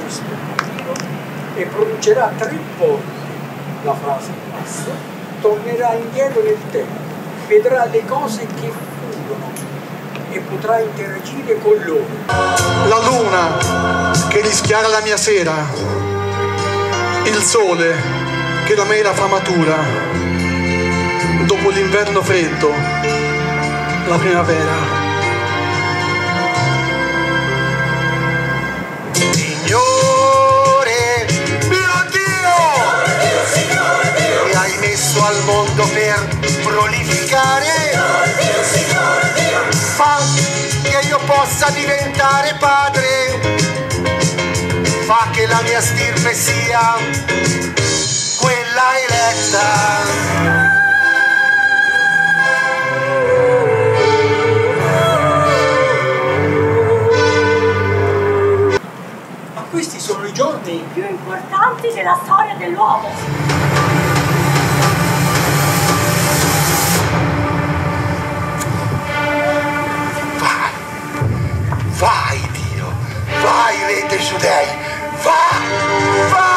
rispettivo e pronuncerà 3 volte la frase basta, tornerà indietro nel tempo, vedrà le cose che furono e potrà interagire con loro. La luna che rischiara la mia sera, il sole che da me la fa matura, dopo l'inverno freddo, la primavera. Signore, mio Dio, mi hai messo al mondo per prolificare, fa che io possa diventare padre, fa che la mia stirpe sia quella eletta. Questi sono i giorni più importanti della storia dell'uomo. Vai, vai Dio, vai Re dei Giudei, vai, vai!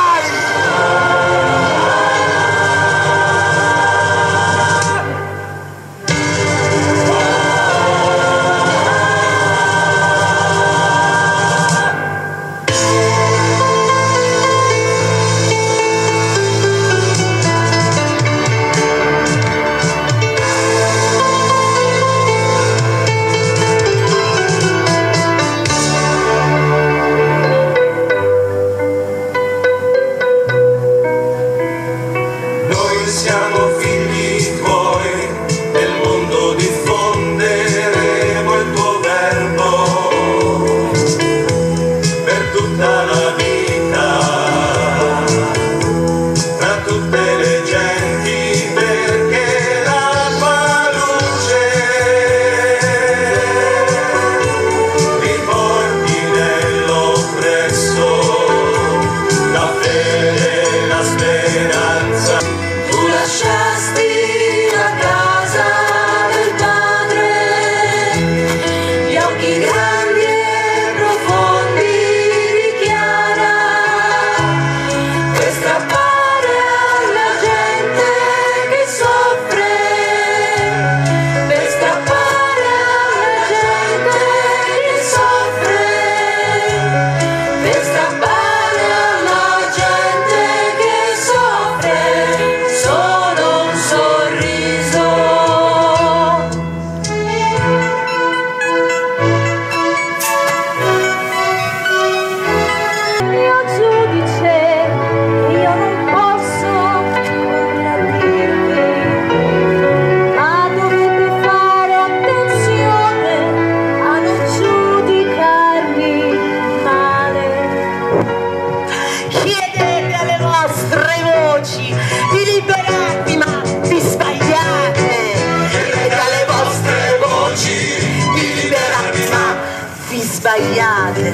Sbagliate.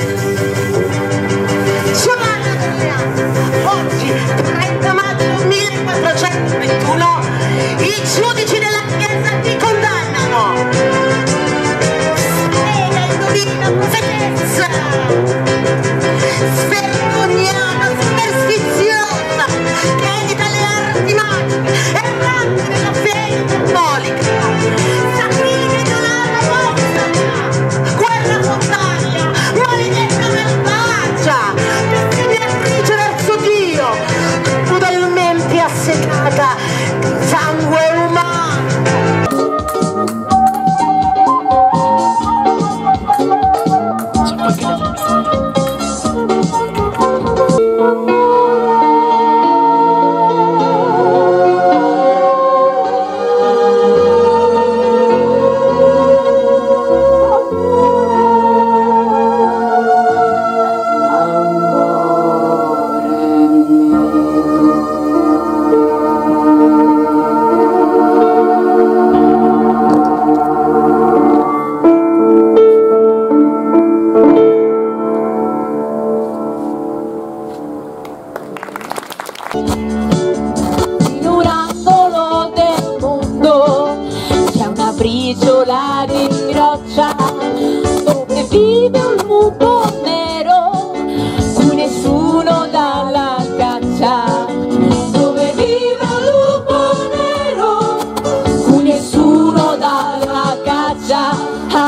Giovanna Berleano, oggi 30 maggio 1421 i giudici della Chiesa ti condannano. Spiega indovina profetezza, svergognata, superstiziosa, che edita le arti magiche, errante nella fede cattolica, sacrilega e donata vostra, guerra fontana, maledetta malvagia, bestemmiatrice verso Dio, crudelmente assetata di sangue umano. In un angolo del mondo c'è una briciola di roccia dove vive un lupo nero cui nessuno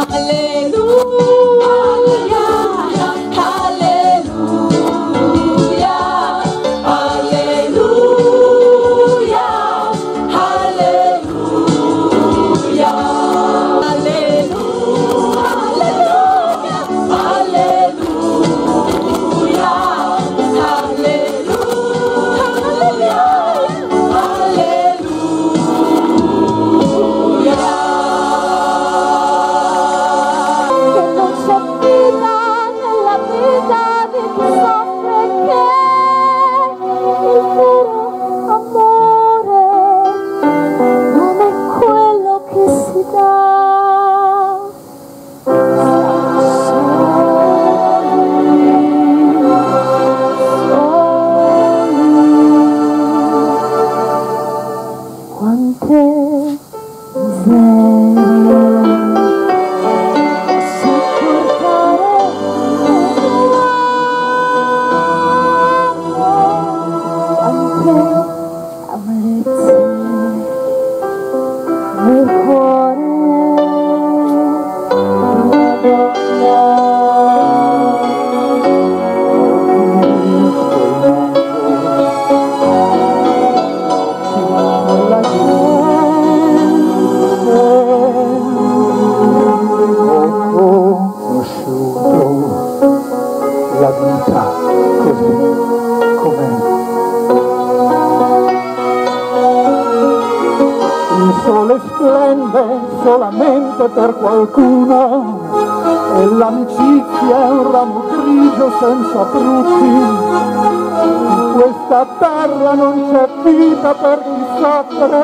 Solamente per qualcuno e l'amicizia è un ramo grigio senza frutti. In questa terra non c'è vita per chi soffre.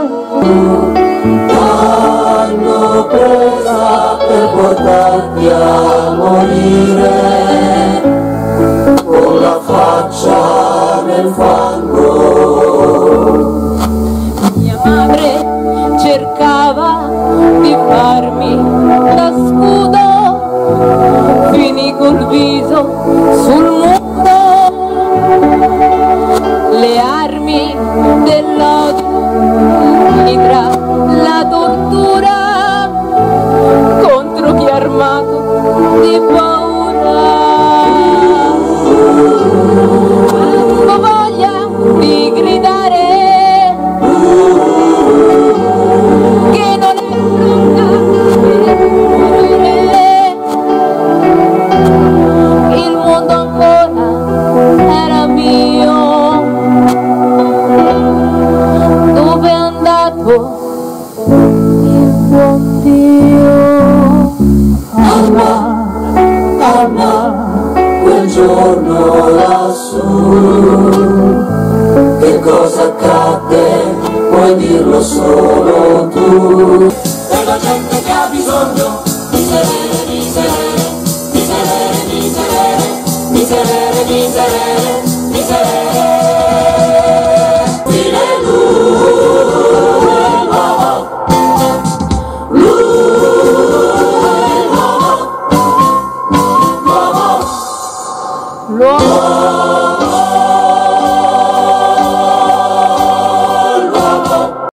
T'hanno presa per portarti a morire con la faccia nel fango. Mia madre cercava di farmi da scudo, finì col viso sul muro, le armi dell'odio, l'idra, la tortura, contro chi è armato di paura. Avevo voglia di gridare che non è pronta per morire. Il mondo ancora era mio. Dove è andato il buon Dio? Anna, Anna, quel giorno lassù, che cosa accadde? Puoi dirlo solo tu. E la gente che ha bisogno di miserere, miserere, miserere, miserere, miserere, miserere, miserere. Fine lui l'uomo, l'uomo, l'uomo, l'uomo.